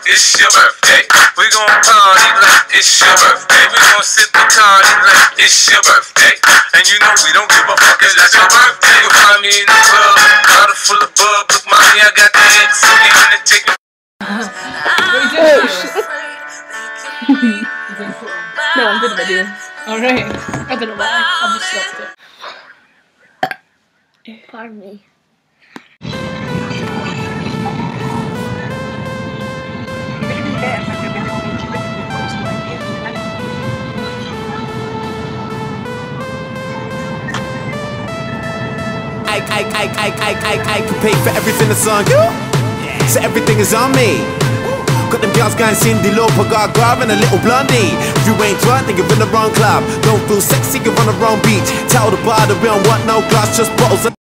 it's your birthday. We gon' party like it's your birthday. We gon' sip the party like it's your birthday. And you know we don't give a fuck, it's like your birthday. You'll find me in the club, bottle full of bub. Look, mommy, I got the X, so you gonna take me. No, I'm good video. Alright. I don't know why. I've just stopped it. Pardon me. I can pay for everything that's on you, so everything is on me. Got them girls going Cindy Lauper, Gaga and a little blondie. If you ain't drunk, then you're in the wrong club. Don't feel sexy, you're on the wrong beach. Tell the bar that we don't want no glass, just bottles and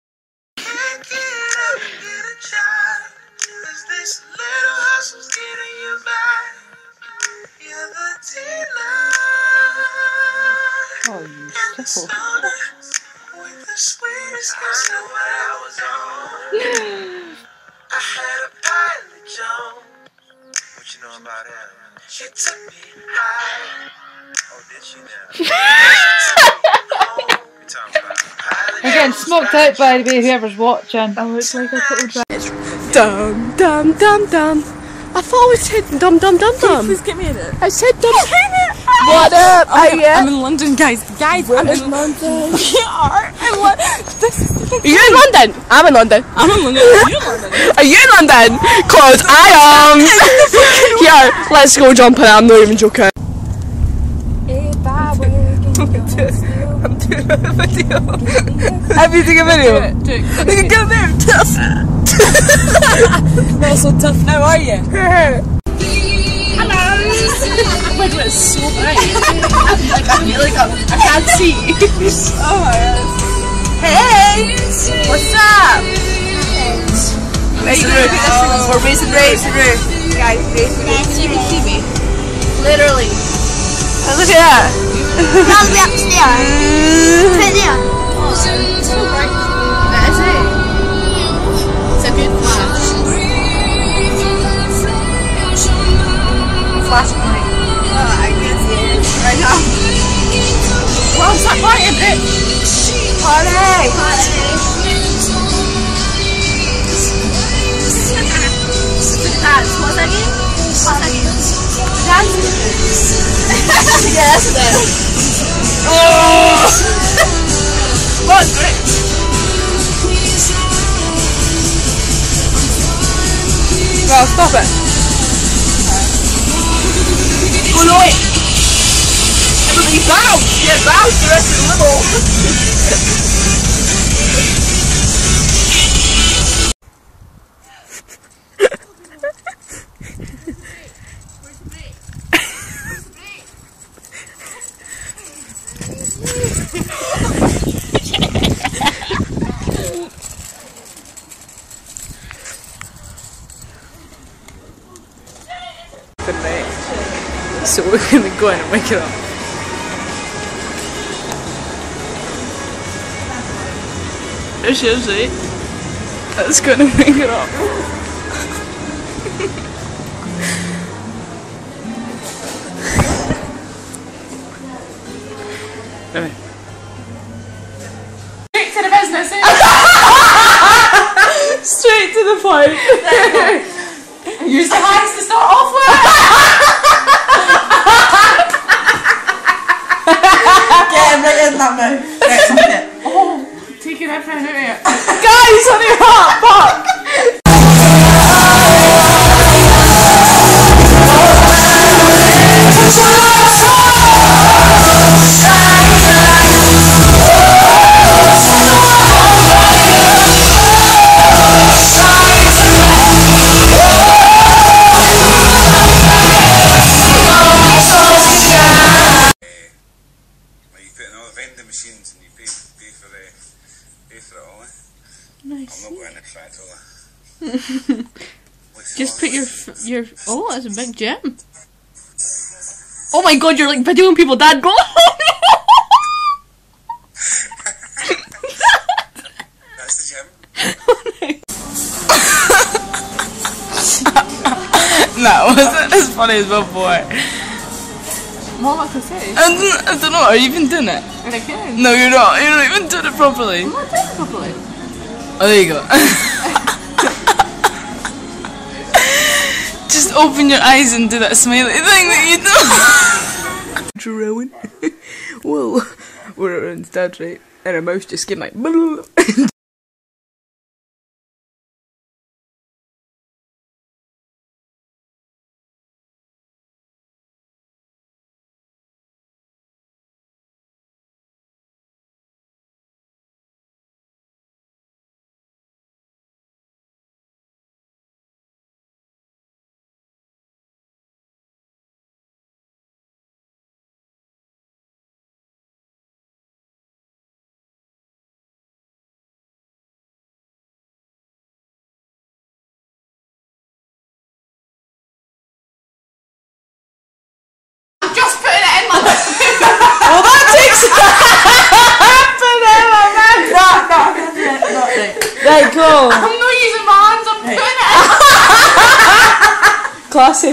Oh, you pickle. I had a pilot Joan. What you know about her? She took me high. Oh, did she now? Again, smoked out by the way, whoever's watching. I look like a total drag. Dum dum dum dum. I thought we said dum dum dum dum. Please get me in it. I said dum. What up? I'm in London, guys. I'm in London. We are. Are you in London? I'm in London. I'm in London. Are you in London? Are you in London? Cause I am. Here, let's go jump in it. I'm not even joking. I'm doing a video. Have you taken a video? Do it. You can go there. Not so tough. How are you? Hello. My God, it's so bright. I can't see. Oh my God. Hey, what's up? Mason Roo. We're Mason Roo. Guys, Mason Roo. See me. Literally. Look at that. Down the upstairs. Right there. That is it. It's a good flash. Flashpoint. I can see it right now. Well, stop partying, bitch. Party. Dance. What's that again? Dance. Yes, then. Oh! What's great? Well, stop it. Go away. Everybody bounce. Yeah, bounce the rest of the level. So we're gonna go in and wake it up. There she is, eh? That's gonna wake it up. Straight to the business, eh? Straight to the point. Use the highs to start off with. Get him right in that mouth. Right, suck it. Oh, taking everything out of it. Guys, honey, fuck! Vending machines and you pay for it all. Nice. I'm not going to try it all. Just put your oh, that's a big gym. Oh my God, you're like videoing people, Dad. Go. That's the gym. That wasn't as funny as before. What am I gonna say? I don't know, are you even doing it? Okay. No, you're not. You're not even doing it properly. I'm not doing it properly. Oh, there you go. Just open your eyes and do that smiley thing that you do. Rowan. Well, we're in Star Trek, and a mouse just came like. Just putting it in my Well, that takes Right, go. I'm not using my hands, I'm putting it in. Classy.